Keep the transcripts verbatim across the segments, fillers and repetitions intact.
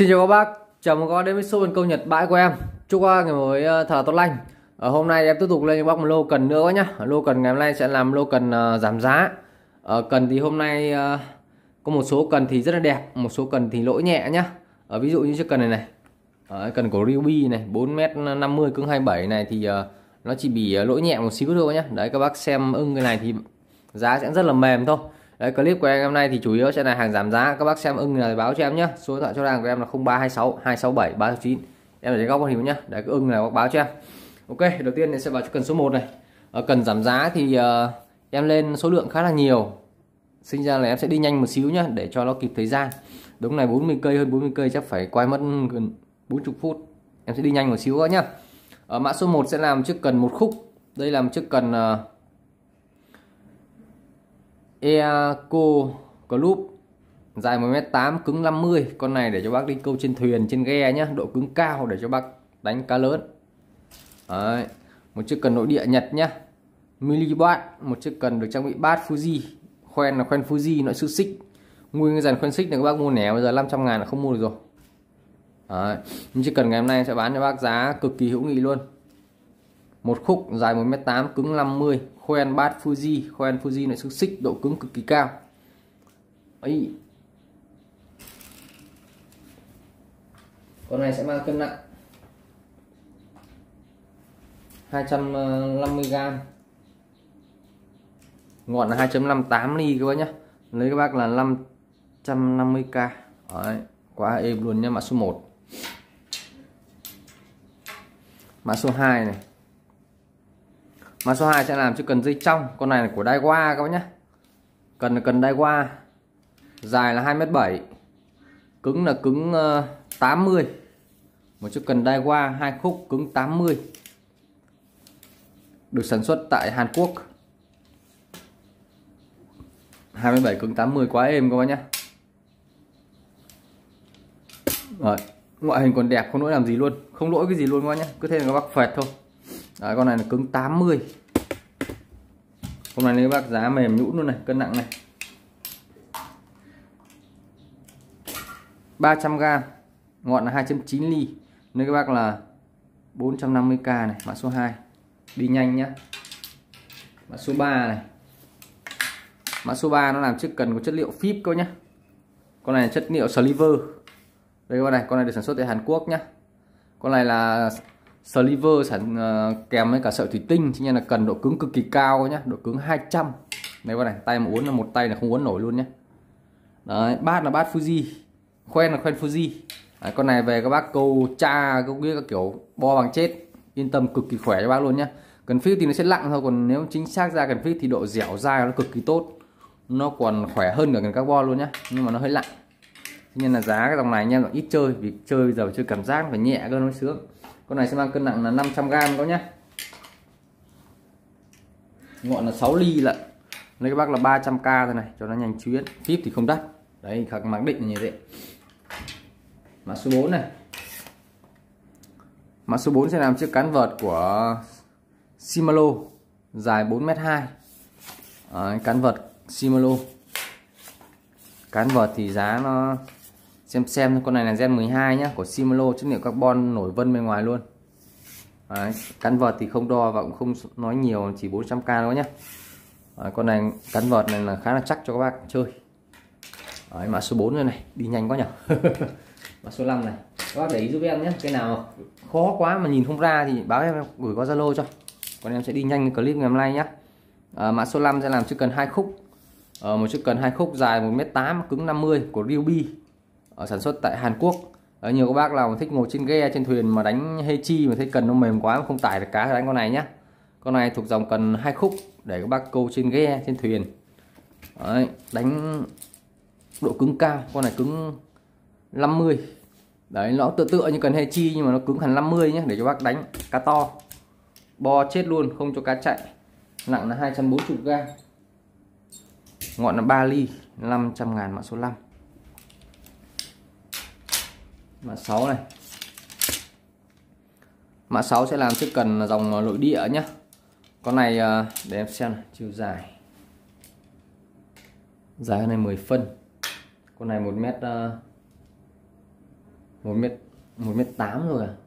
Xin chào các bác, chào mừng các bác đến với show câu Nhật bãi của em. Chúc các bác ngày mới thật tốt lành. Ở hôm nay em tiếp tục lên cho bác một lô cần nữa nhá. Lô cần ngày hôm nay sẽ làm lô cần uh, giảm giá. Ở cần thì hôm nay uh, có một số cần thì rất là đẹp, một số cần thì lỗi nhẹ nhá. Ở ví dụ như chiếc cần này này, ở cần của Ruby này, bốn mét năm mươi cứng hai mươi bảy này thì uh, nó chỉ bị uh, lỗi nhẹ một xíu thôi nhá. Đấy, các bác xem ưng cái này thì giá sẽ rất là mềm thôi. Đấy, clip của em hôm nay thì chủ yếu sẽ là hàng giảm giá, các bác xem ưng là báo cho em nhé. Số điện thoại cho hàng của em là không ba hai sáu hai sáu bảy ba chín, em để trên góc màn hình nhé. Đấy, cái ưng là báo cho em. Ok, đầu tiên sẽ vào cho cần số một này. Ở cần giảm giá thì uh, em lên số lượng khá là nhiều, sinh ra là em sẽ đi nhanh một xíu nhá để cho nó kịp thời gian. Đúng này, bốn mươi cây, hơn bốn mươi cây chắc phải quay mất gần bốn mươi phút, em sẽ đi nhanh một xíu nữa nhá. Ở mã số một sẽ làm chiếc cần một khúc. Đây là một chiếc cần uh, Eco Club dài một mét tám cứng năm mươi. Con này để cho bác đi câu trên thuyền, trên ghe nhá, độ cứng cao để cho bác đánh cá lớn. Đấy, một chiếc cần nội địa Nhật nhá, Milliwatt, một chiếc cần được trang bị bát Fuji, khoen là khoen Fuji nội sư xích. Nguyên cái dàn khoen xích này các bác mua nẻ bây giờ năm trăm ngàn là không mua được rồi. Đấy, nhưng chiếc cần ngày hôm nay sẽ bán cho bác giá cực kỳ hữu nghị luôn. Một khúc dài một mét tám cứng năm mươi, khoen bát Fuji, khoen Fuji nội sư xích, độ cứng cực kỳ cao. Ấy. Con này sẽ mang cân nặng hai trăm năm mươi gam. Ngọn là hai phẩy năm tám ly các bác nhé. Lấy các bác là năm trăm năm mươi k. Đấy, quá êm luôn nhé. Mã số một. Mã số hai này. Mã số hai sẽ làm chiếc cần dây trong. Con này là của Daiwa các bác nhé. Cần là cần Daiwa. Dài là hai mét bảy. Cứng là cứng uh, tám mươi. Một chiếc cần Daiwa hai khúc cứng tám mươi. Được sản xuất tại Hàn Quốc. hai mươi bảy cứng tám mươi, quá êm các bác nhé. Rồi, ngoại hình còn đẹp, không lỗi làm gì luôn, không lỗi cái gì luôn các bác nhé. Cứ thế là các bác phệt thôi. Đấy, con này là cứng tám mươi. Hôm nay nếu bác giá mềm nhũn luôn này, cân nặng này ba trăm gam, ngọn là hai phẩy chín ly. Nếu các bác là bốn trăm năm mươi k này. Mã số hai đi nhanh nhá. Mã số ba này. Mã số ba nó làm chiếc cần có chất liệu phíp cơ nhá. Con này là chất liệu sliver. Đây con này, con này được sản xuất tại Hàn Quốc nhá. Con này là sliver sản uh, kèm với cả sợi thủy tinh, cho nên là cần độ cứng cực kỳ cao nhá, độ cứng hai trăm. Đây con này, tay mà uốn là một tay là không uốn nổi luôn nhá. Đấy, bát là bát Fuji, khoen là khoen Fuji. Đấy, con này về các bác câu cha câu biết các kiểu bo bằng chết, yên tâm cực kỳ khỏe cho bác luôn nhá. Cần phíp thì nó sẽ lặng thôi, còn nếu chính xác ra cần phíp thì độ dẻo dai nó cực kỳ tốt, nó còn khỏe hơn cả cần carbon luôn nhá, nhưng mà nó hơi lặng. Nên là giá cái dòng này anh em ít chơi, vì chơi bây giờ chơi cảm giác phải nhẹ cơ nó sướng. Con này sẽ mang cân nặng là năm trăm gam có nhá. Ngọn là sáu ly lận. Lấy các bác là ba trăm k thôi này cho nó nhanh chuyến. Phíp thì không đắt. Đấy, khắc mặc định là như thế. Mã số bốn này. Mã số bốn sẽ làm chiếc cán vợt của Shimano dài bốn mét hai. Đấy, cán vợt Shimano. Cán vợt thì giá nó xem xem con này là gen mười hai nhá, của Shimano, chất liệu carbon nổi vân bên ngoài luôn. Đấy, cán vợt thì không đo và cũng không nói nhiều, chỉ bốn trăm k thôi nhá. Đấy, con này cán vợt này là khá là chắc cho các bác chơi. Đấy, mã số bốn rồi này, đi nhanh quá nhỉ. Mã số năm này, các bác để ý giúp em nhé, cái nào khó quá mà nhìn không ra thì báo em, gửi qua Zalo cho, còn em sẽ đi nhanh clip ngày hôm nay nhá. À, mã số năm sẽ làm chiếc cần hai khúc. Ờ, một chiếc cần hai khúc dài một mét tám cứng năm mươi của Ruby, ở sản xuất tại Hàn Quốc. Ở nhiều các bác nào thích ngồi trên ghe trên thuyền mà đánh Heichi mà thấy cần nó mềm quá không tải được cá thì đánh con này nhá. Con này thuộc dòng cần hai khúc để các bác câu trên ghe trên thuyền. Đấy, đánh độ cứng cao, con này cứng năm mươi. Đấy, nó tựa tựa như cần Heichi nhưng mà nó cứng hẳn năm mươi nhé, để cho bác đánh cá to bo chết luôn, không cho cá chạy. Nặng là hai trăm bốn mươi gam. Ngọn là ba ly, năm trăm ngàn. Mã số năm. Mã sáu này. Mã sáu sẽ làm chiếc cần dòng nội địa nhé. Con này để em xem này, chiều dài. Dài này mười phân. Con này một mét một mét một mét tám rồi à.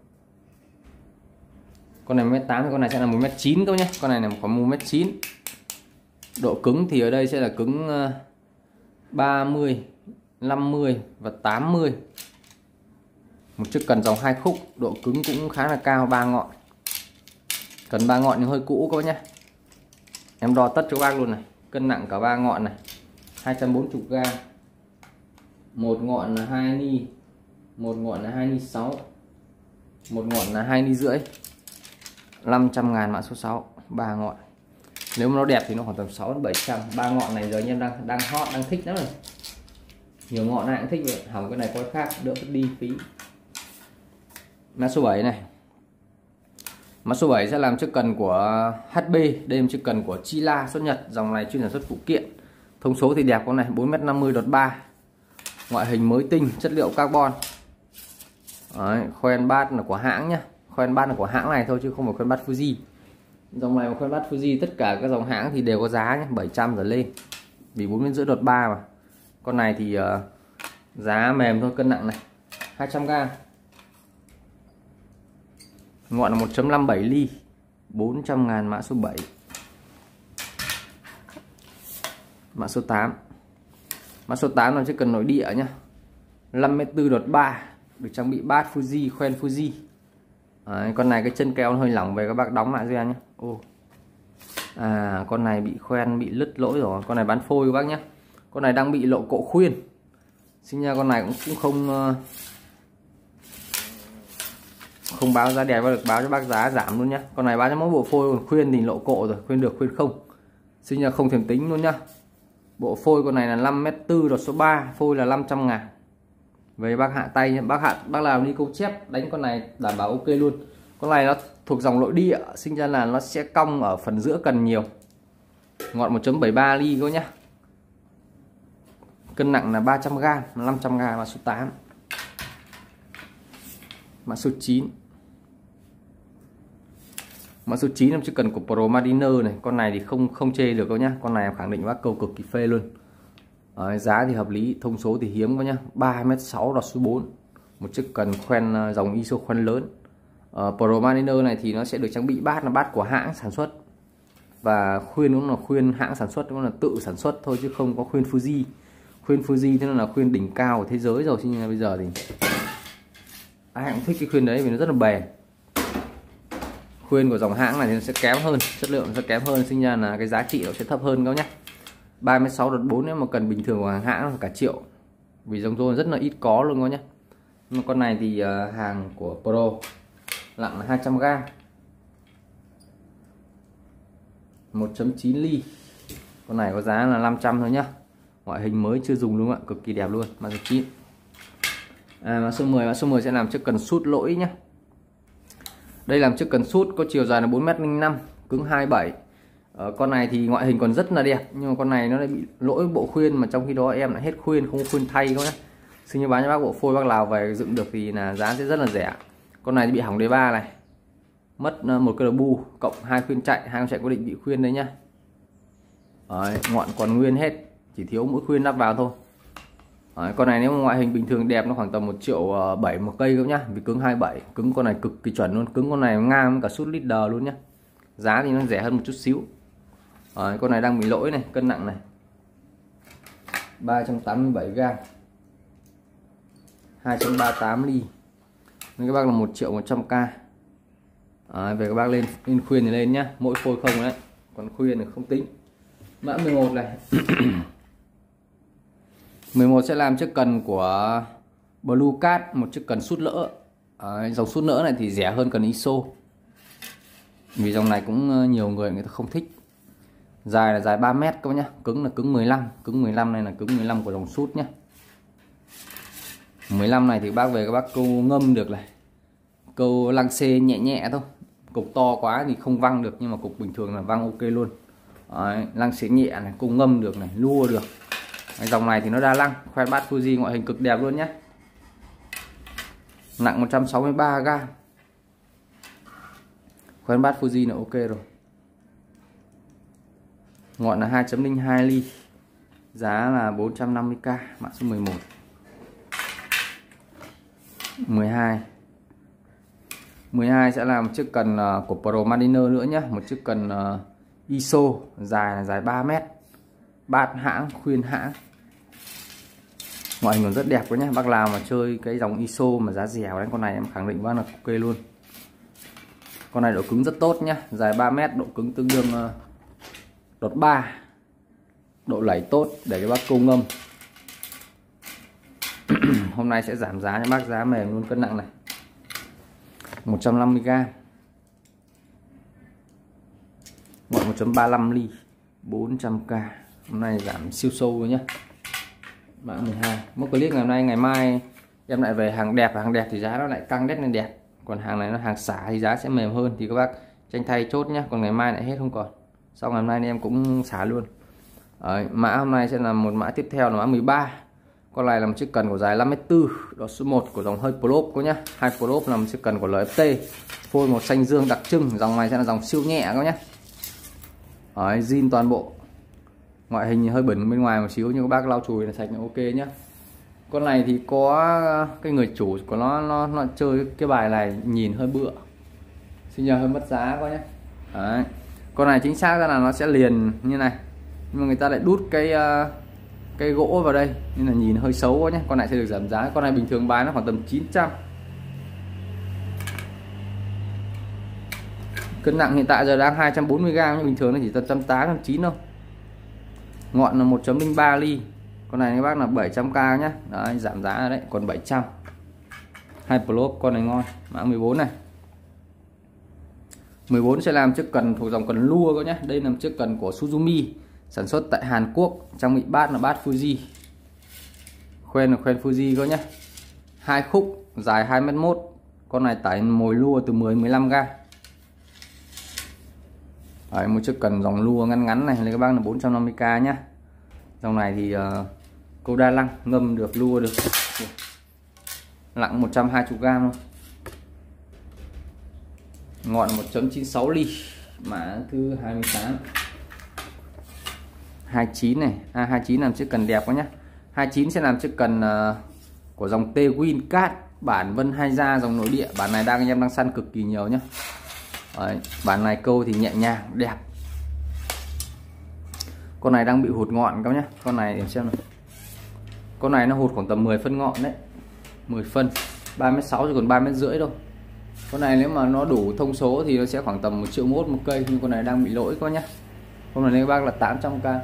Con này một mét tám thì con này sẽ là một mét chín các nhé. Con này là khoảng một mét chín. Độ cứng thì ở đây sẽ là cứng ba mươi, năm mươi và tám mươi. Một chiếc cần dòng hai khúc, độ cứng cũng khá là cao, ba ngọn. Cần ba ngọn nhưng hơi cũ các nhé. Em đo tất cho bác luôn này. Cân nặng cả ba ngọn này, hai trăm bốn mươi gam. Một ngọn là hai ni, một ngọn là hai ni sáu, một ngọn là hai ni rưỡi. năm trăm ngàn mã số sáu, ba ngọn. Nếu mà nó đẹp thì nó khoảng tầm sáu đến bảy trăm. Ba ngọn này giờ anh em đang đang hot, đang thích lắm rồi. Nhiều ngọn ai cũng thích vậy. Hỏng cái này có cái khác đỡ phải đi phí. Mã số bảy này. Mã số bảy sẽ làm chiếc cần của hát bê. Đây là chiếc cần của Chila xuất Nhật. Dòng này chuyên sản xuất phụ kiện. Thông số thì đẹp con này, bốn mét năm mươi đọt ba. Ngoại hình mới tinh, chất liệu carbon. Đấy, khoen bát là của hãng nhá. Khoen bát là của hãng này thôi chứ không phải khoen bát Fuji. Dòng này mà khoen bát Fuji tất cả các dòng hãng thì đều có giá nhé, bảy trăm trở lên. Vì bốn mét rưỡi đọt ba mà. Con này thì uh, giá mềm thôi, cân nặng này, hai trăm gam. Ngọn là một chấm năm bảy ly, bốn trăm ngàn mã số bảy. Mã số tám. Mã số tám là chiếc cần nội địa nhá. năm mét bốn đọt ba, được trang bị bát Fuji, khoen Fuji. Đấy, con này cái chân keo nó hơi lỏng về các bác đóng lại cho em nhé. Ô. À, con này bị khoen, bị lứt lỗi rồi. Con này bán phôi các bác nhé. Con này đang bị lộ cộ khuyên. Sinh ra con này cũng cũng không không báo giá đẹp và được báo cho bác giá giảm luôn nhá. Con này bán cho mỗi bộ phôi, còn khuyên thì lộ cộ rồi, khuyên được khuyên không. Sinh ra không thèm tính luôn nhá. Bộ phôi con này là năm mét bốn đọt số ba, phôi là năm trăm ngàn. Về bác hạ tay, bác hạ bác làm đi câu chép đánh con này đảm bảo ok luôn. Con này nó thuộc dòng nội địa, sinh ra là nó sẽ cong ở phần giữa cần nhiều. Ngọn một chấm bảy ba ly các nhá. Cân nặng là ba trăm gam, năm trăm gam. Mã số tám. Mã số chín. Mã số chín là chiếc cần của Pro Mariner này. Con này thì không không chê được đâu nhá. Con này em khẳng định bác câu cực kỳ phê luôn. Đấy, giá thì hợp lý, thông số thì hiếm quá nhá, ba mét sáu đọt số bốn. Một chiếc cần khoen dòng i ét o khoen lớn. uh, Pro Mariner này thì nó sẽ được trang bị bát là bát của hãng sản xuất. Và khuyên cũng là khuyên hãng sản xuất, cũng là tự sản xuất thôi chứ không có khuyên Fuji. Khuyên Fuji thế là khuyên đỉnh cao của thế giới rồi, nhưng bây giờ thì ai cũng thích cái khuyên đấy vì nó rất là bền. Khuyên của dòng hãng này thì nó sẽ kém hơn, chất lượng sẽ kém hơn, sinh ra là cái giá trị nó sẽ thấp hơn các nhé. ba mét sáu đọt bốn nếu mà cần bình thường của hàng hãng là cả triệu. Vì dòng rôn rất là ít có luôn các nhé. Nhưng mà con này thì uh, hàng của Pro, nặng là hai trăm gam, một chấm chín ly. Con này có giá là năm trăm thôi nhá. Ngoại hình mới chưa dùng luôn ạ, cực kỳ đẹp luôn. Mã số chín. À, mã số mười. Mã số mười sẽ làm chiếc cần sút lỗi nhé. Đây làm chiếc cần sút có chiều dài là bốn mét không năm, cứng hai mươi bảy. Ờ, con này thì ngoại hình còn rất là đẹp, nhưng mà con này nó lại bị lỗi bộ khuyên, mà trong khi đó em lại hết khuyên, không có khuyên thay các nhé. Xin như bán cho bác bộ phôi bác Lào về dựng được thì là giá sẽ rất là rẻ. Con này bị hỏng đề ba này, mất một cây bu cộng hai khuyên chạy, hai con chạy cố định bị khuyên đấy nhá. Đấy, ngọn còn nguyên hết, chỉ thiếu mũi khuyên lắp vào thôi. Đấy, con này nếu mà ngoại hình bình thường đẹp nó khoảng tầm một triệu bảy một cây các nhá, vì cứng hai mươi bảy, cứng con này cực kỳ chuẩn luôn, cứng con này ngang cả sút leader luôn nhá. Giá thì nó rẻ hơn một chút xíu. Đấy, con này đang bị lỗi này, cân nặng này ba trăm tám mươi bảy gam, hai trăm ba mươi tám ly. Nên các bác là một triệu một trăm k. Đấy, về các bác lên lên khuyên thì lên nhá, mỗi phôi không đấy, còn khuyên thì không tính. Mã mười một này. mười một sẽ làm chiếc cần của Blue Cat, một chiếc cần sút lỡ. Đấy, dòng sút lỡ này thì rẻ hơn cần i ét o. Vì dòng này cũng nhiều người người ta không thích. Dài là dài ba mét các bác nhá, cứng là cứng mười lăm, cứng mười lăm này là cứng mười lăm của dòng sút nhá. mười lăm này thì bác về các bác câu ngâm được này. Câu lăng xê nhẹ nhẹ thôi. Cục to quá thì không văng được, nhưng mà cục bình thường là văng ok luôn. Đấy, lăng xé nhẹ này, câu ngâm được này, lua được. Đấy, dòng này thì nó đa lăng, khoen bát Fuji ngoại hình cực đẹp luôn nhé. Nặng một trăm sáu mươi ba gam. Khoen bát Fuji là ok rồi. Ngọn là hai chấm không hai ly. Giá là bốn trăm năm mươi k. Mã số mười một. mười hai mười hai sẽ là một chiếc cần của Pro Mariner nữa nhé, một chiếc cần i ét o dài là dài ba mét, bát hãng, khuyên hãng, ngoại hình còn rất đẹp quá nhé. Bác nào mà chơi cái dòng i ét o mà giá dẻo đấy, con này em khẳng định bác là ok luôn. Con này độ cứng rất tốt nhé, dài ba mét, độ cứng tương đương đột ba, độ lẩy tốt để cho bác câu ngâm. Hôm nay sẽ giảm giá cho bác, giá mềm luôn, cân nặng này một trăm năm mươi gam, ngọn một chấm ba lăm ly, bốn trăm k. Hôm nay giảm siêu sâu rồi nhé. Mã mười hai. Một clip ngày hôm nay, ngày mai em lại về hàng đẹp, hàng đẹp thì giá nó lại căng đét lên đẹp, còn hàng này nó hàng xả thì giá sẽ mềm hơn, thì các bác tranh thay chốt nhé. Còn ngày mai lại hết không còn, sau ngày hôm nay em cũng xả luôn. Đấy, mã hôm nay sẽ là một mã tiếp theo là mã mười ba. Con này là một chiếc cần của dài năm mét tư, đó số một của dòng hơi Prop có nhá. Hai Prop là một chiếc cần của lờ ép tê, phôi màu xanh dương đặc trưng. Dòng này sẽ là dòng siêu nhẹ các nhá. Đấy, zin toàn bộ, ngoại hình hơi bẩn bên ngoài một xíu nhưng các bác lau chùi là sạch là ok nhá. Con này thì có cái người chủ của nó nó nó chơi cái bài này nhìn hơi bựa, xin nhờ hơi mất giá quá nhé. Đấy, con này chính xác ra là nó sẽ liền như này, nhưng mà người ta lại đút cái uh, cái gỗ vào đây nên là nhìn hơi xấu quá nhé. Con này sẽ được giảm giá. Con này bình thường bán nó khoảng tầm chín trăm. Cân nặng hiện tại giờ đang hai trăm bốn mươi gam, nhưng bình thường nó chỉ tầm một trăm tám mươi, một trăm chín mươi thôi. Ngọn là một chấm linh ba ly. Con này các bác là bảy trăm k nhá. Đấy, giảm giá rồi đấy, còn bảy trăm. Hai Prop, con này ngon. Mã mười bốn này. mười bốn sẽ làm chiếc cần thuộc dòng cần lua các nhá. Đây là một chiếc cần của Suzumi, sản xuất tại Hàn Quốc. Trang bị bát là bát Fuji, khoen là khoen Fuji có nhá. Hai khúc dài hai mét một. Con này tải mồi lua từ mười đến mười lăm gam. Đấy, một chiếc cần dòng lua ngắn ngắn này lấy các bác là bốn trăm năm mươi k nhá. Dòng này thì uh, câu đa lăng, ngâm được, lua được. Nặng một trăm hai mươi gam thôi. Ngọn một chấm chín sáu ly, mã thứ hai mươi tám. hai mươi chín này, à, hai mươi chín làm chiếc cần đẹp quá nhá. hai mươi chín sẽ làm chiếc cần uh, của dòng T-Win Cat, bản Vân Hai Gia, dòng nội địa. Bản này đang anh em đang săn cực kỳ nhiều nhá. Đấy, bản này câu thì nhẹ nhàng đẹp. Con này đang bị hụt ngọn các nhá. Con này để xem này. Con này nó hụt khoảng tầm mười phân ngọn đấy, mười phân, ba mét sáu rồi còn ba mét rưỡi thôi. Con này nếu mà nó đủ thông số thì nó sẽ khoảng tầm một triệu mốt một cây, nhưng con này đang bị lỗi các nhá. Con này các bác là tám trăm k.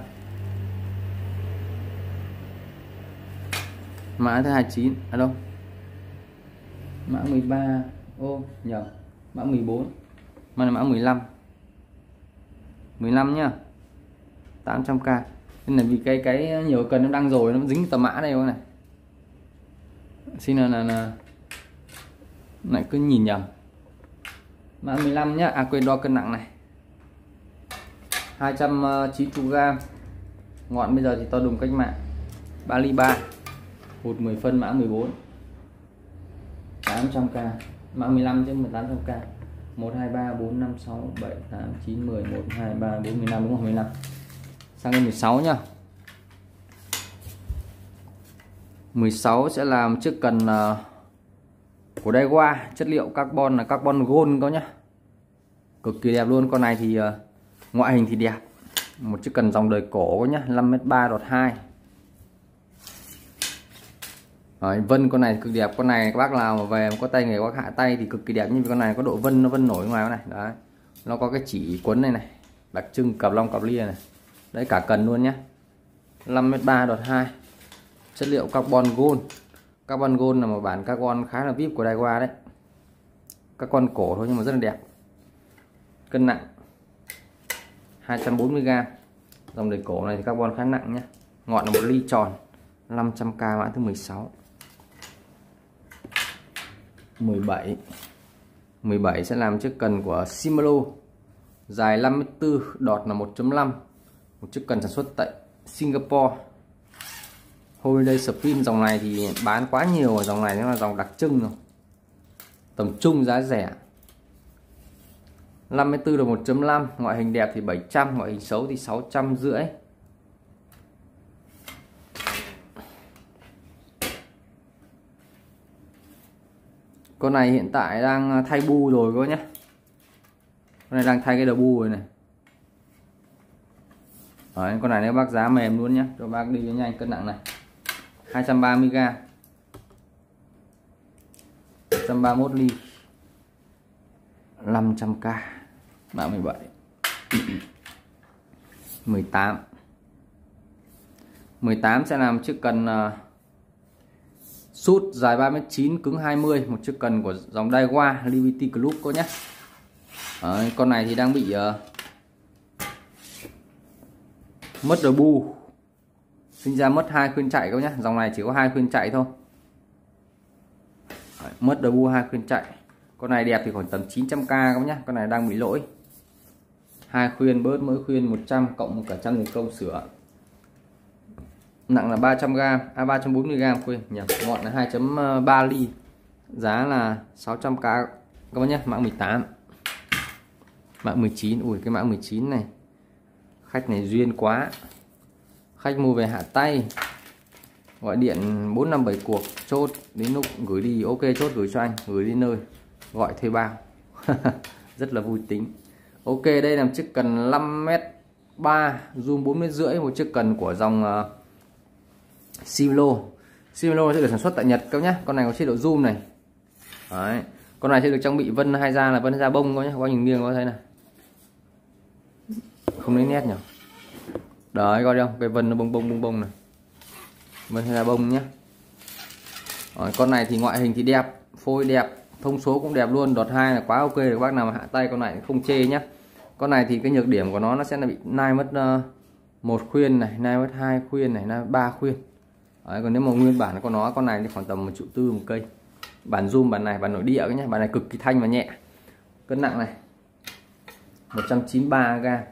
Mã thứ hai mươi chín ở đâu? Mã mười ba. Ô nhầm, mã mười bốn. Mà là mã mười lăm. mười lăm nhá. tám trăm k. Nên là vì cái cái nhiều cần nó đăng rồi nó dính tầm mã này không này. Xin là là, là... lại cứ nhìn nhầm. Mã mười lăm nhá. À quên, đo cân nặng này. hai trăm chín mươi gam. Ngọn bây giờ thì to đùng cách mạng. ba ly ba. Hụt mười phân, mã mười bốn. tám trăm k. Mã mười lăm chứ tám trăm k. một hai ba bốn năm sáu bảy tám chín mười một hai ba bốn mười lăm, đúng không? mười lăm. Sang đến mười sáu nhá. mười sáu sẽ làm chiếc cần uh, của Daiwa, chất liệu carbon là carbon gold có nhá. Cực kỳ đẹp luôn. Con này thì uh, ngoại hình thì đẹp. Một chiếc cần dòng đời cổ có nhá, năm mét ba đọt hai. Đấy, vân con này cực đẹp. Con này các bác nào mà về có tay nghề có hạ tay thì cực kỳ đẹp, nhưng con này có độ vân, nó vân nổi ngoài này. Đấy, nó có cái chỉ quấn này này, đặc trưng cặp long cặp lia này. Đấy, cả cần luôn nhá. năm mét ba đọt hai. Chất liệu carbon gold. Carbon gold là một bản carbon khá là vip của Daiwa đấy. Các con cổ thôi nhưng mà rất là đẹp. Cân nặng hai trăm bốn mươi gam. Dòng đời cổ này thì carbon khá nặng nhá. Ngọn là một ly tròn, năm trăm k, mã thứ mười sáu. mười bảy. mười bảy sẽ làm chiếc cần của Shimano, dài năm mét tư, đọt là một chấm năm. Một chiếc cần sản xuất tại Singapore. Holiday Spin, dòng này thì bán quá nhiều rồi, dòng này nó là dòng đặc trưng rồi. Tầm trung giá rẻ. năm mét tư là một chấm năm, ngoại hình đẹp thì bảy trăm, ngoại hình xấu thì sáu trăm rưỡi. Con này hiện tại đang thay bu rồi các nhé. Con này đang thay cái đầu bu rồi này. Đấy, con này nếu bác giá mềm luôn nhé, cho bác đi cho nhanh. Cân nặng này hai trăm ba mươi gam, một trăm ba mươi mốt ly, năm trăm k, mã mười bảy. mười tám mười tám sẽ làm chiếc cần uh, sút dài ba mét chín, cứng hai mươi, một chiếc cần của dòng Daiwa Liberty Club cô nhé. Đấy, con này thì đang bị uh, mất đầu bu, sinh ra mất hai khuyên chạy các nhé. Dòng này chỉ có hai khuyên chạy thôi. Đấy, mất đầu bu hai khuyên chạy. Con này đẹp thì khoảng tầm chín trăm k các nhé. Con này đang bị lỗi, hai khuyên bớt mỗi khuyên một trăm, cộng một cả trăm tiền công sửa. Nặng là ba trăm gam, à ba trăm bốn mươi gam, quên nhầm, ngọn là hai chấm ba ly, giá là sáu trăm k các bác nhé. Mã mười tám, mã mười chín. Ui cái mã mười chín này khách này duyên quá, khách mua về hạ tay, gọi điện bốn năm bảy cuộc, chốt đến lúc gửi đi ok, chốt gửi cho anh, gửi đi nơi, gọi thuê bao. Rất là vui tính. Ok, đây là một chiếc cần năm mét ba, zoom bốn mét rưỡi, một chiếc cần của dòng uh, Simlo. Simlo sẽ được sản xuất tại Nhật các nhé. Con này có chế độ zoom này. Đấy. Con này sẽ được trang bị vân hai da, là vân da bông các nhé. Các nhìn nghiêng có thấy này, không lấy nét nhỉ. Đấy, coi không, cái vân nó bông bông bông bông này, vân da bông nhé. Đấy, con này thì ngoại hình thì đẹp, phôi đẹp, thông số cũng đẹp luôn. Đọt hai là quá ok rồi, các bác nào mà hạ tay con này không chê nhé. Con này thì cái nhược điểm của nó nó sẽ là bị nai mất uh, một khuyên này, nai mất hai khuyên này, nai ba khuyên. Đấy, còn nếu mà nguyên bản của nó, con này thì khoảng tầm một triệu tư một cây. Bản zoom bản này, bản nội địa nhé, bản này cực kỳ thanh và nhẹ. Cân nặng này một trăm chín mươi ba gam,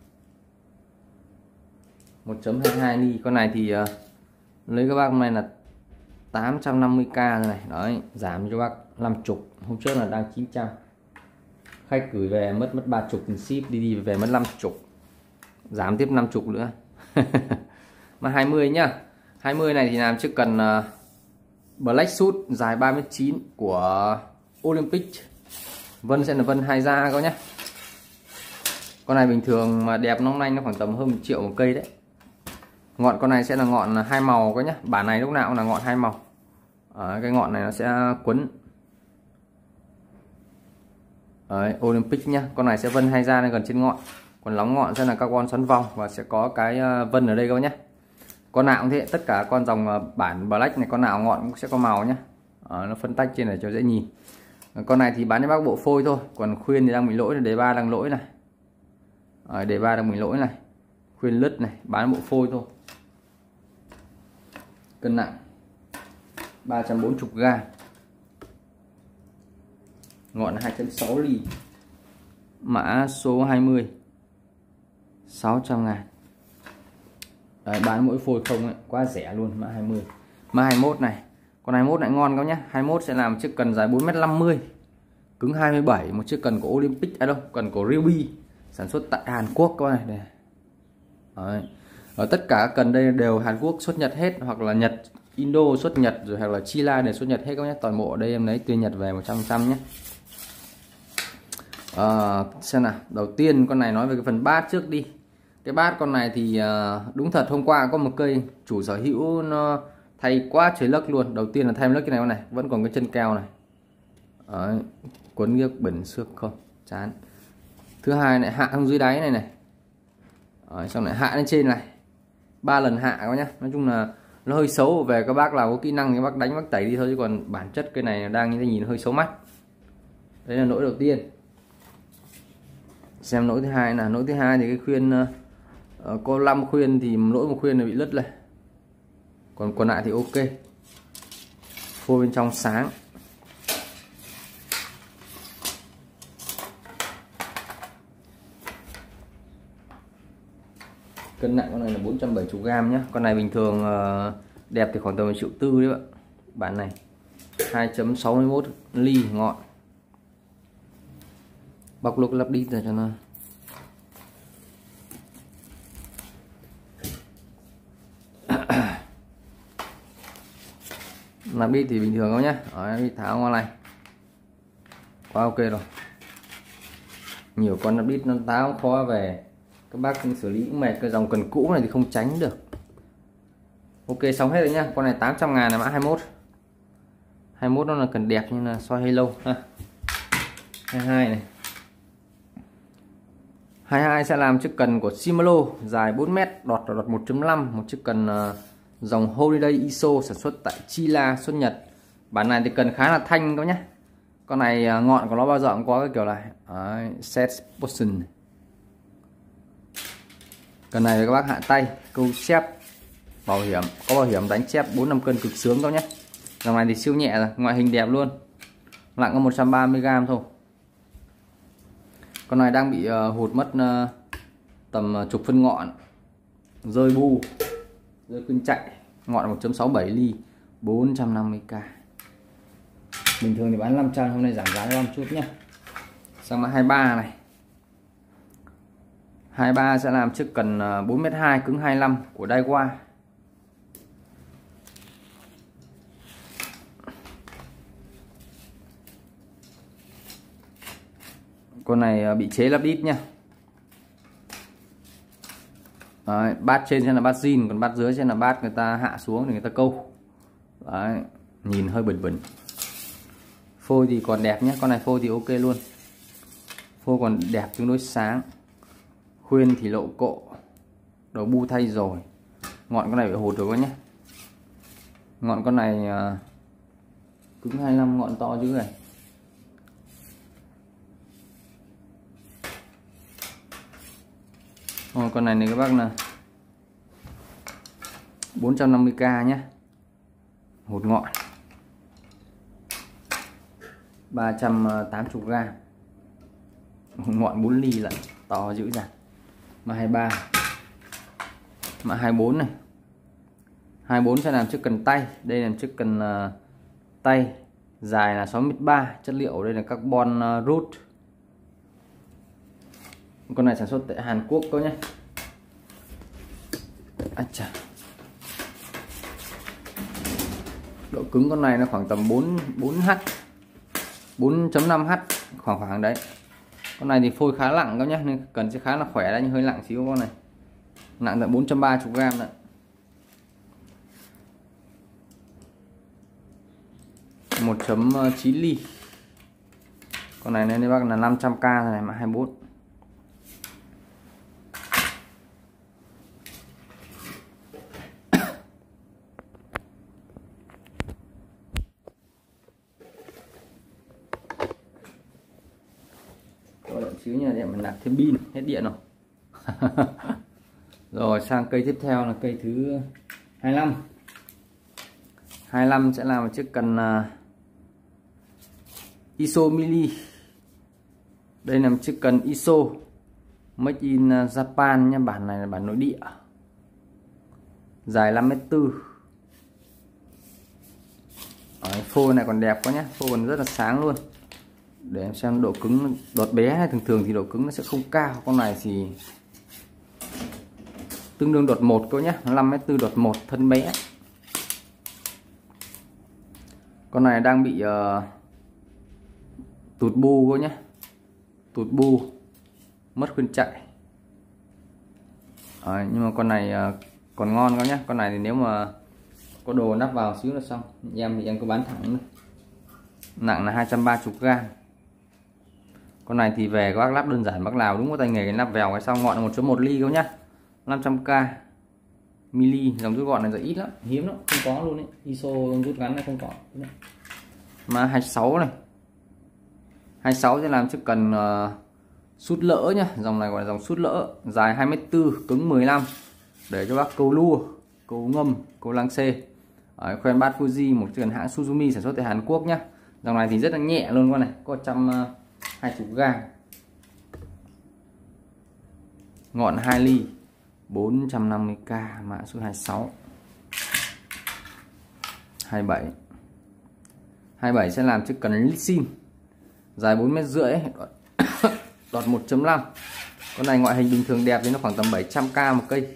một chấm hai hai ly. Con này thì uh, lấy các bác hôm nay là tám trăm năm mươi k rồi này. Đấy, giảm cho bác năm mươi. Hôm trước là đang chín trăm, khách gửi về mất mất ba mươi, ship đi đi về mất năm mươi, giảm tiếp năm mươi nữa. Mà hai mươi nhá. hai mươi này thì làm chiếc cần uh, Black Suit dài ba mét chín của Olympic. Vân sẽ là vân hai da các nhé. Con này bình thường mà đẹp nong lanh nó khoảng tầm hơn một triệu một cây đấy. Ngọn con này sẽ là ngọn hai màu các nhé. Bản này lúc nào cũng là ngọn hai màu. Ở cái ngọn này nó sẽ quấn. Đấy, Olympic nhá. Con này sẽ vân hai da lên gần trên ngọn. Còn lóng ngọn sẽ là carbon xoắn vòng và sẽ có cái vân ở đây các bác nhé. Con nào cũng thế, tất cả con dòng bản Black này con nào ngọn cũng sẽ có màu nhé. À, nó phân tách trên này cho dễ nhìn. Con này thì bán cho bác bộ phôi thôi, còn khuyên thì đang bị lỗi, đề ba đang lỗi này. À, đề ba đang bị lỗi này, khuyên lứt này, bán bộ phôi thôi. Cân nặng ba trăm bốn mươi gam, ngọn hai chấm sáu ly, mã số hai mươi, sáu trăm ngàn. Đấy, bán mỗi phôi không ấy, quá rẻ luôn. Mã hai mươi. Mã hai mươi mốt này, con hai mươi mốt lại ngon các nhé. hai mươi mốt sẽ làm chiếc cần dài bốn mét năm mươi, cứng hai mươi bảy, một chiếc cần của Olympic, à đâu, cần của Ryobi, sản xuất tại Hàn Quốc các này. Đây. Đấy. Ở tất cả cần đây đều Hàn Quốc xuất Nhật hết, hoặc là Nhật, Indo xuất Nhật, rồi hoặc là China để xuất Nhật hết các nhé. Toàn bộ ở đây em lấy tuyên Nhật về một trăm phần trăm nhé. À, xem nào, đầu tiên con này nói về cái phần bát trước đi. Cái bát con này thì đúng thật hôm qua có một cây chủ sở hữu nó thay quá trời lấc luôn. Đầu tiên là thay lấc cái này, con này vẫn còn cái chân keo này. Đấy, quấn ghiếc bẩn xước không chán. Thứ hai lại hạ xuống dưới đáy này này. Đấy, xong lại hạ lên trên này, ba lần hạ các nhá. Nói chung là nó hơi xấu, về các bác nào có kỹ năng thì bác đánh bác tẩy đi thôi, chứ còn bản chất cái này đang như thế nhìn hơi xấu mắt. Đấy là lỗi đầu tiên. Xem lỗi thứ hai là lỗi thứ hai thì cái khuyên uh, có năm khuyên thì lỗi một khuyên là bị lứt này, còn còn lại thì ok. Phôi bên trong sáng. Cân nặng con này là bốn trăm bảy mươi gam nhé. Con này bình thường uh, đẹp thì khoảng tầm một triệu tư đấy bạn. Bản này hai chấm sáu mươi mốt ly ngọn. Bọc lục lắp đi ra cho nó. Làm đi thì bình thường thôi nhá. Đấy, tháo ngon này. quá ok rồi. Nhiều con nắp đít nó táo khó về, các bác xử lý cũng mệt. Cái dòng cần cũ này thì không tránh được. Ok, xong hết rồi nhá. Con này tám trăm ngàn là mã hai mốt. hai mốt nó là cần đẹp như là soi halo ha. hai mươi hai này. hai mươi hai sẽ làm chiếc cần của Shimano dài bốn mét, đọt đọt một chấm năm, một chiếc cần uh, dòng Holiday i ét o sản xuất tại Chila, xuất Nhật. Bản này thì cần khá là thanh các nhé. Con này uh, ngọn của nó bao giờ cũng có cái kiểu này. Đấy, set position. Cần này các bác hạ tay, câu chép, bảo hiểm, có bảo hiểm đánh chép bốn năm cân cực sướng các nhé. Dòng này thì siêu nhẹ rồi, ngoại hình đẹp luôn. Nặng có một trăm ba mươi gam thôi. Con này đang bị uh, hụt mất uh, tầm uh, chục phân ngọn, rơi bu, rơi cưng chạy. Ngọn một chấm sáu bảy ly, bốn trăm năm mươi k. Bình thường thì bán năm trăm, hôm nay giảm giá cho chút nhé. Sang mã hai mươi ba này. hai mươi ba sẽ làm chiếc cần uh, bốn mét hai, cứng hai mươi lăm của Daiwa. Con này bị chế lắp đít nha. Đấy, bát trên sẽ là bát zin, còn bát dưới sẽ là bát người ta hạ xuống để người ta câu. Đấy, nhìn hơi bẩn bẩn. Phôi thì còn đẹp nhé, con này phôi thì ok luôn. Phôi còn đẹp, tương đối sáng. Khuyên thì lộ cộ, đầu bu thay rồi. Ngọn con này bị hụt rồi nhé. Ngọn con này uh, cứng hai mươi lăm, ngọn to dữ này. Ồ, con này này các bác là bốn trăm năm mươi k nhé. Hột ngọn ba trăm tám mươi gram. Ngọn bốn ly lại to dữ dằn. Mã hai mươi ba. Mã hai mươi bốn này. hai mươi bốn sẽ làm chiếc cần tay. Đây là chiếc cần uh, tay dài là sáu mét ba, chất liệu đây là carbon uh, root. Con này sản xuất tại Hàn Quốc cơ nhé. À, chà. Độ cứng con này nó khoảng tầm bốn h, bốn chấm năm h, khoảng khoảng đấy. Con này thì phôi khá nặng các nhé, nên cần sẽ khá là khỏe đấy, nhưng hơi nặng xíu con này. Nặng tận bốn trăm ba mươi gram đấy. một chấm chín ly. Con này nên bác là năm trăm k này, mã hai mươi bốn. Xíu nha, để mình nạp thêm pin, hết điện rồi. Rồi sang cây tiếp theo là cây thứ hai mươi lăm. hai mươi lăm sẽ là một chiếc cần uh, i ét o Mili. Đây là một chiếc cần i ét o Made in Japan nha, bản này là bản nội địa. Dài năm mét tư. Đấy, phôi này còn đẹp quá nhé, phôi còn rất là sáng luôn. Để em xem độ cứng. Đọt bé hay thường thường thì độ cứng nó sẽ không cao. Con này thì tương đương đọt một cơ nhé, năm mét tư đọt một, thân bé. Con này đang bị uh, tụt bu cơ nhé, tụt bu, mất khuyên chạy. Đấy, nhưng mà con này uh, còn ngon các nhé. Con này thì nếu mà có đồ nắp vào xíu là xong. Em thì em cứ bán thẳng nữa. Nặng là hai trăm ba mươi gram. Con này thì về các bác lắp đơn giản, bác nào đúng có tay nghề cái nắp vèo cái xong. Ngọn một chấm một ly các nhá, năm trăm k mili. Dòng rút gọn này giờ ít lắm, hiếm lắm, không có luôn đấy. i ét o rút ngắn này không có. Mà hai mươi sáu này, hai mươi sáu sẽ làm chiếc cần uh, sút lỡ nhá. Dòng này gọi là dòng sút lỡ, dài hai mét tư, cứng mười lăm, để cho bác câu lua, câu ngâm, câu lăng xê. Đấy, khoen bát Fuji, một chiếc hãng Suzumi sản xuất tại Hàn Quốc nhá. Dòng này thì rất là nhẹ luôn, con này có một trăm hai mươi gram. Ngọn hai ly, bốn trăm năm mươi k, mã số hai mươi sáu. hai mươi bảy. hai mươi bảy sẽ làm chiếc cần Litsin, dài bốn mét rưỡi, đọt một chấm năm. Con này ngoại hình bình thường đẹp thì nó khoảng tầm bảy trăm k một cây.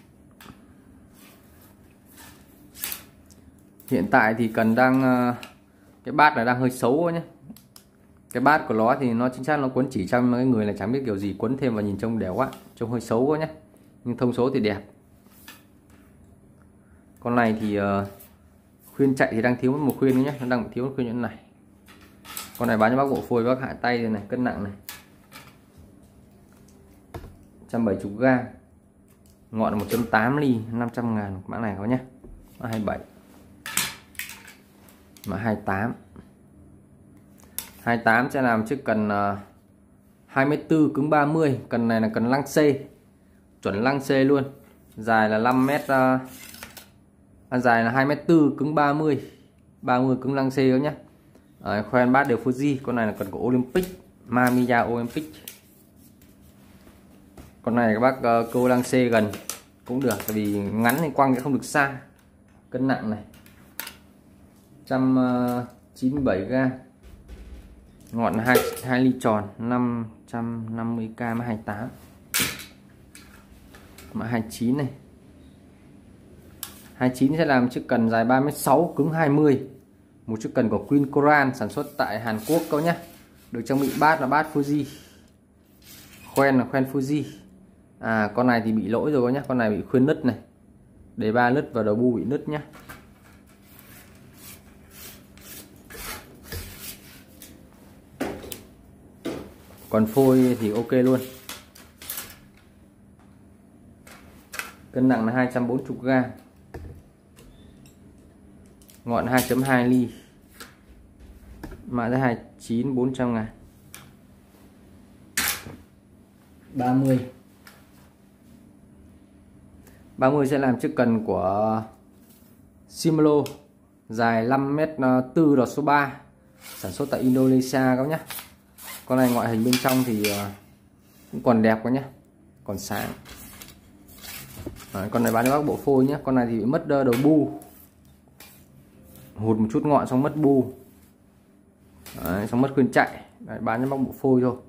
Hiện tại thì cần đang cái bát này đang hơi xấu nhé. Cái bát của nó thì nó chính xác nó quấn chỉ trong cái người là chẳng biết kiểu gì, quấn thêm và nhìn trông đéo quá, trông hơi xấu quá nhé. Nhưng thông số thì đẹp. Con này thì uh, khuyên chạy thì đang thiếu một khuyên nhé, nó đang thiếu một khuyên như thế này. Con này bán cho bác bộ phôi, bác hạ tay này, cân nặng này một trăm bảy mươi gram, ngọn là một chấm tám ly, năm trăm ngàn mã này có nhé. Mã hai mươi bảy, mã hai mươi tám. hai mươi tám sẽ làm chiếc cần uh, hai mươi tư cứng ba mươi. Cần này là cần lăng C, chuẩn lăng C luôn. Dài là năm mét, uh, à, dài là hai mét tư cứng ba mươi, ba mươi cứng lăng C đó nhé. À, khoen bát đều Fuji. Con này là cần của Olympic, Mamiya Olympic. Con này các bác uh, câu lăng C gần cũng được, tại vì ngắn thì quăng sẽ không được xa. Cân nặng này một trăm chín mươi bảy gram, ngọn hai, hai ly tròn, năm trăm năm mươi k, mã hai mươi tám. Mã hai mươi chín này, hai mươi chín sẽ làm chiếc cần dài ba mét sáu, cứng hai mươi. Một chiếc cần của Queen Coral, sản xuất tại Hàn Quốc các nhé. Được trang bị bát là bát Fuji, khoen là khoen Fuji. À, con này thì bị lỗi rồi nhé, con này bị khuyên nứt này, đề ba nứt và đầu bu bị nứt nhé. Còn phôi thì ok luôn. Cân nặng là hai trăm bốn mươi gram, ngọn hai chấm hai ly, mã giá hai mươi chín, bốn trăm ngàn. ba mươi, ba mươi sẽ làm chiếc cần của Shimano, dài năm mét tư, đọt số ba, sản xuất tại Indonesia các nhé. Con này ngoại hình bên trong thì cũng còn đẹp quá nhé, còn sáng. Đấy, con này bán cho bác bộ phôi nhé. Con này thì bị mất đầu bu, hụt một chút ngọn xong mất bu. Đấy, xong mất khuyên chạy. Đấy, bán cho bác bộ phôi thôi.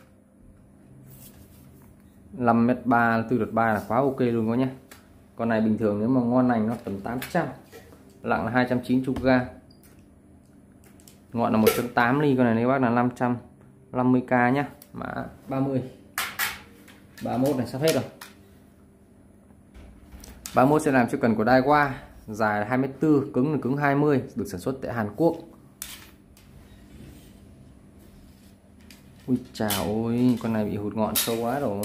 năm mét ba, tư đợt ba là quá ok luôn các nhé. Con này bình thường nếu mà ngon lành nó tầm tám trăm, nặng là hai trăm chín mươi gram, ngọn là một chấm tám ly. Con này nếu bác là năm trăm năm mươi k nhé. Mã ba mươi, ba mươi mốt này sắp hết rồi. ba mươi mốt sẽ làm chiếc cần của Daiwa, dài là hai mét tư, cứng là cứng hai mươi, được sản xuất tại Hàn Quốc. Ui chào ôi, con này bị hụt ngọn sâu quá rồi.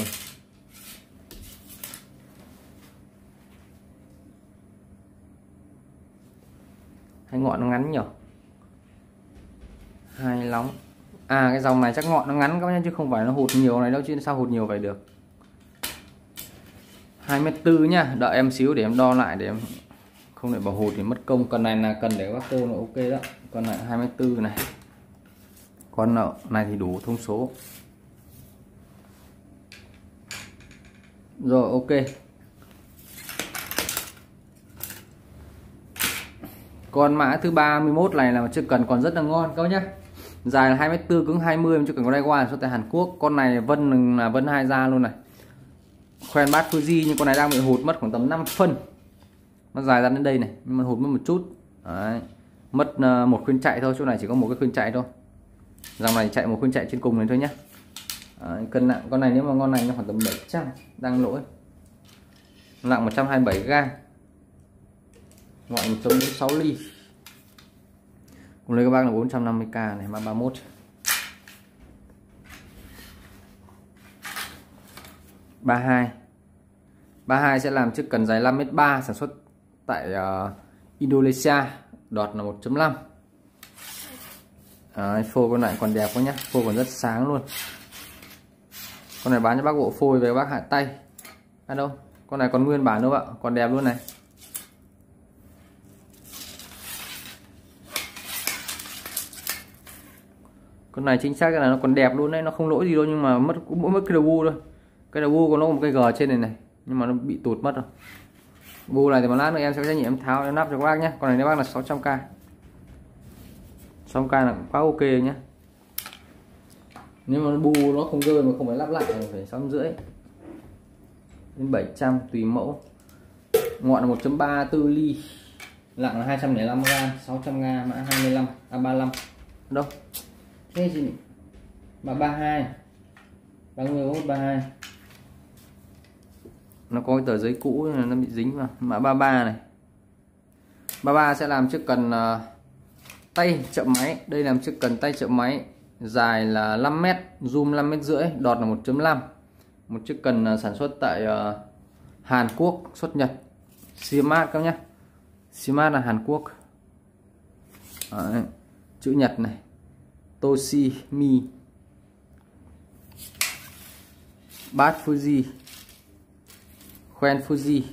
Hai ngọn nó ngắn nhỉ, hai lóng. À, cái dòng này chắc ngọn nó ngắn các bác nhé, chứ không phải nó hụt nhiều này đâu, chứ sao hụt nhiều vậy được. hai mét tư nhá, đợi em xíu để em đo lại, để em không để bảo hụt thì mất công. Con này là cần để các cô nó ok đó. Con này hai mét tư này, con này thì đủ thông số rồi, ok. Con mã thứ ba mươi mốt này là một chiếc cần còn rất là ngon các bác nhé. Dài là hai mét tư, cứng hai mươi, chiếc cần có Daiwa xuất tại Hàn Quốc. Con này vân là vân hai da luôn này, khoen bát Fuji, nhưng con này đang bị hụt mất khoảng tầm năm phân. Nó dài ra đến đây này, nhưng mà hụt mất một chút. Đấy, mất một khuyên chạy thôi, chỗ này chỉ có một cái khuyên chạy thôi. Dòng này chạy một khuyên chạy trên cùng này thôi nhé. Đấy, cân nặng con này nếu mà ngon này nó khoảng tầm bảy trăm, đang lỗi. Nặng một trăm hai mươi bảy gram, ngọn một chấm bốn sáu ly. Cùng lấy các bác là bốn trăm năm mươi k này, mã ba mươi mốt. ba mươi hai, ba mươi hai sẽ làm chiếc cần dài năm mét ba, sản xuất tại uh, Indonesia, đọt là một chấm năm. Đấy, phôi con này còn đẹp quá nhá, phôi còn rất sáng luôn. Con này bán cho bác bộ phôi về bác hạ tay. À đâu, con này còn nguyên bản đâu ạ, còn đẹp luôn này. Con này chính xác là nó còn đẹp luôn đấy, nó không lỗi gì đâu, nhưng mà mất cũng mỗi mất cái đầu bu thôi. Cái đầu bu của nó có một cái gờ trên này này, nhưng mà nó bị tụt mất rồi. Bu này thì một lát nữa em sẽ có trách nhiệm em tháo em nắp cho các bác nhé. Con này nếu bác là sáu trăm k, sáu trăm k là quá ok nhé. Nếu mà bu nó không rơi mà không phải lắp lại thì phải sáu trăm rưỡi đến bảy trăm tùy mẫu. Ngọn là một chấm ba tư ly, Nặng là hai trăm lẻ năm gram, sáu trăm gram, mã hai mươi lăm, à ba mươi lăm. Đâu? Thế gì nhỉ? Mã ba mươi hai. ba mươi mốt ba mươi hai. Nó có cái tờ giấy cũ nên nó bị dính vào. Mã ba mươi ba này. ba mươi ba sẽ làm chiếc cần uh, tay chậm máy. Đây làm chiếc cần tay chậm máy, dài là năm mét, zoom năm mét rưỡi, đọt là một chấm năm. Một chiếc cần uh, sản xuất tại uh, Hàn Quốc, xuất Nhật. Siemens các nhé. Siemens là Hàn Quốc. Đấy, chữ Nhật này. Toshimi. Bát Fuji. Khoen Fuji.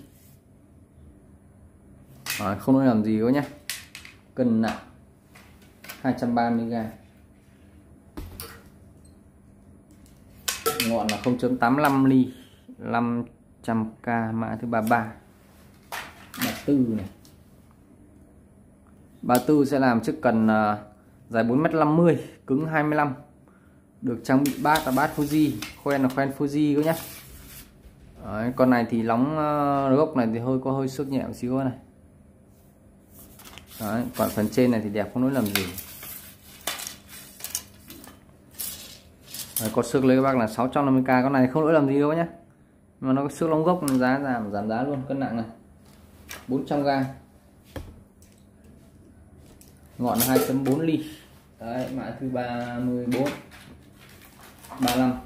À, không nói làm gì có nhé. Cân nặng hai trăm ba mươi gram. Ngọn là không chấm tám mươi lăm ly, năm trăm k, mã thứ ba mươi ba. ba mươi tư này. ba mươi tư sẽ làm chiếc cần uh, dài bốn mét năm mươi, cứng hai mươi lăm. Được trang bị bát là bát Fuji, khoen là khoen Fuji các nhé. Đấy, con này thì lóng uh, gốc này thì hơi có hơi xước nhẹ một xíu này. Đấy, còn phần trên này thì đẹp không nói làm gì. Đấy, có xước lấy các bác là sáu trăm năm mươi k, con này không lỗi làm gì đâu nhé. Mà nó có xước lóng gốc giá giảm giảm giá luôn. Cân nặng này bốn trăm gram. Ngọn là hai chấm bốn ly. Đấy, mã thứ ba mươi bốn, ba mươi lăm.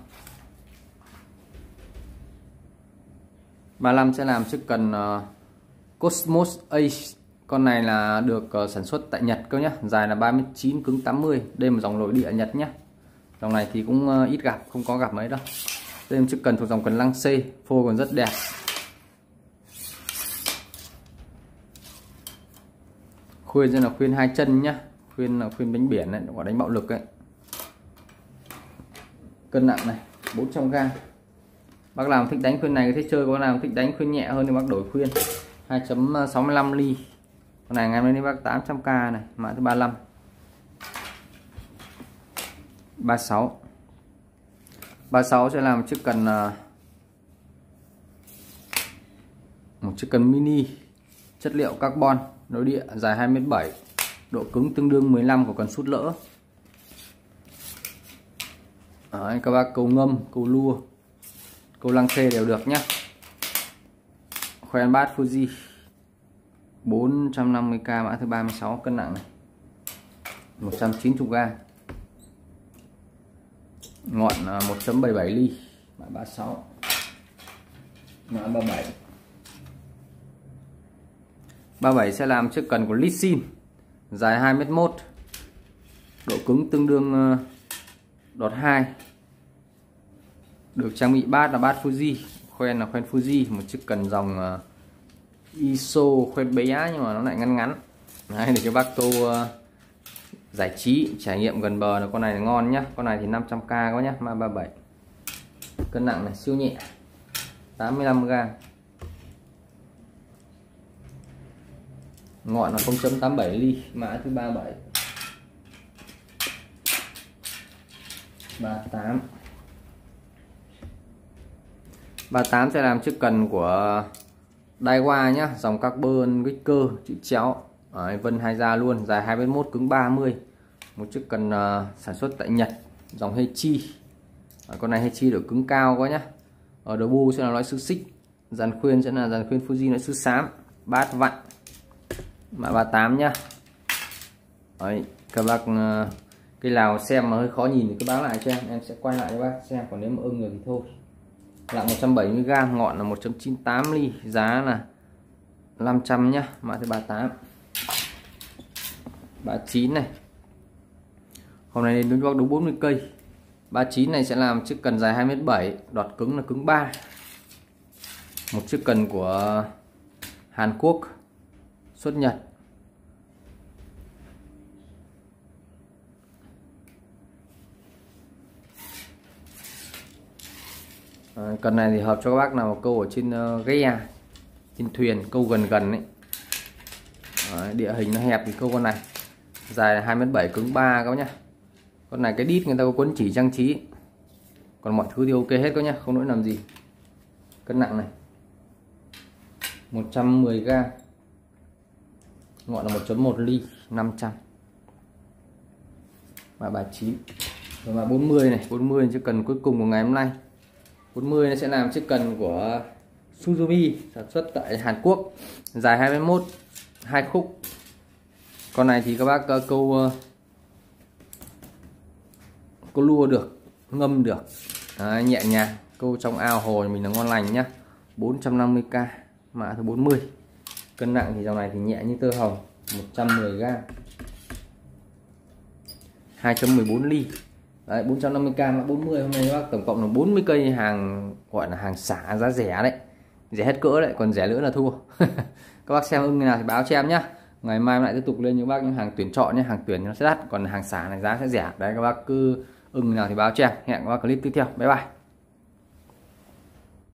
ba mươi lăm sẽ làm chiếc cần uh, Cosmos Ace. Con này là được uh, sản xuất tại Nhật cơ nhé. Dài là ba mươi chín, cứng tám mươi. Đây là một dòng nội địa Nhật nhé. Dòng này thì cũng uh, ít gặp, không có gặp mấy đâu. Đây là chiếc cần thuộc dòng cần lăng xê, phô còn rất đẹp. Khuyên là khuyên hai chân nhá. Khuyên là khuyên bánh biển đấy, gọi đánh bạo lực ấy. Cân nặng này bốn trăm gram. Bác nào thích đánh khuyên này, thích chơi, có nào thích đánh khuyên nhẹ hơn thì bác đổi khuyên. hai chấm sáu mươi lăm ly. Con này ngày hôm nay bác tám trăm k này, mã thứ ba mươi lăm. ba mươi sáu. ba mươi sáu sẽ làm chiếc cần uh, một chiếc cần mini chất liệu carbon nội địa, dài hai mét bảy, độ cứng tương đương mười lăm của cần sút lỡ. Đấy, các bác câu ngâm, câu lua, câu lăng xê đều được nhé. Khoen bát Fuji, bốn trăm năm mươi k, mã thứ ba mươi sáu. Cân nặng này một trăm chín mươi gram. Ngọn một chấm bảy bảy ly, mã ba mươi sáu. Mã ba mươi bảy. ba mươi bảy sẽ làm chiếc cần của Lissin, dài hai mét một, độ cứng tương đương đọt hai. Được trang bị bát là bát Fuji, khoen là khoen Fuji. Một chiếc cần dòng i ét o khoen bé nhưng mà nó lại ngắn ngắn. Đấy, để cho bác tô uh, giải trí trải nghiệm gần bờ là con này là ngon nhá. Con này thì năm trăm k có nhá, mã ba mươi bảy. Cân nặng này siêu nhẹ, tám mươi lăm gram. Ngọn là không chấm tám mươi bảy ly, mã thứ ba mươi bảy. ba mươi tám. ba mươi tám sẽ làm chiếc cần của Daiwa nhá, dòng carbon kích cơ chữ chéo. Đấy, vân hai da luôn, dài hai mét một, cứng ba mươi. Một chiếc cần uh, sản xuất tại Nhật, dòng Heichi. Đấy, con này Heichi độ cứng cao quá nhá. Ở đầu bu sẽ là loại sư xích, dàn khuyên sẽ là dàn khuyên Fuji loại sư xám, bát vặn. Mã ba mươi tám nhá. Đấy, các bác uh, cái nào xem mà hơi khó nhìn thì cứ báo lại cho em, em sẽ quay lại cho bác xem, còn nếu mà ưng rồi thì thôi. Nặng một trăm bảy mươi gram, ngọn là một chấm chín tám ly, giá là năm trăm nhá, mã thứ ba mươi tám. ba mươi chín này. Hôm nay đến bác đúng bốn mươi cây. ba mươi chín này sẽ làm chiếc cần dài hai mét bảy, đọt cứng là cứng ba. Một chiếc cần của Hàn Quốc, xuất Nhật. À, cần này thì hợp cho các bác nào câu ở trên uh, ghe, trên thuyền, câu gần gần ấy. Đấy, địa hình nó hẹp thì câu con này. Dài là hai mét bảy, cứng ba các bác nhá. Con này cái đít người ta có quấn chỉ trang trí. Còn mọi thứ thì ok hết các nhá, không lỗi làm gì. Cân nặng này một trăm mười gram. ngọn là một chấm một ly năm trăm. Mã ba chín. Rồi mã bốn mươi này, bốn mươi chiếc cần cuối cùng của ngày hôm nay. bốn mươi nó sẽ làm chiếc cần của Suzumi sản xuất tại Hàn Quốc, dài hai mươi mốt, hai khúc. Con này thì các bác uh, câu uh, câu lua được, ngâm được. Đấy, nhẹ nhàng, câu trong ao hồ mình là ngon lành nhá. bốn trăm năm mươi k, mã thứ bốn mươi. Cân nặng thì dòng này thì nhẹ như tơ hồng, một trăm mười gam. hai trăm mười bốn ly. Đấy, bốn trăm năm mươi k mã bốn mươi. Hôm nay các bác tổng cộng là bốn mươi cây hàng, gọi là hàng xả giá rẻ đấy. Rẻ hết cỡ đấy, còn rẻ nữa là thua. Các bác xem ưng như nào thì báo cho em nhá. Ngày mai lại tiếp tục lên những bác những hàng tuyển chọn nhé, hàng tuyển nó sẽ đắt, còn hàng xả này giá sẽ rẻ. Đấy, các bác cứ ưng như nào thì báo cho em. Hẹn các bác clip tiếp theo. Bye bye.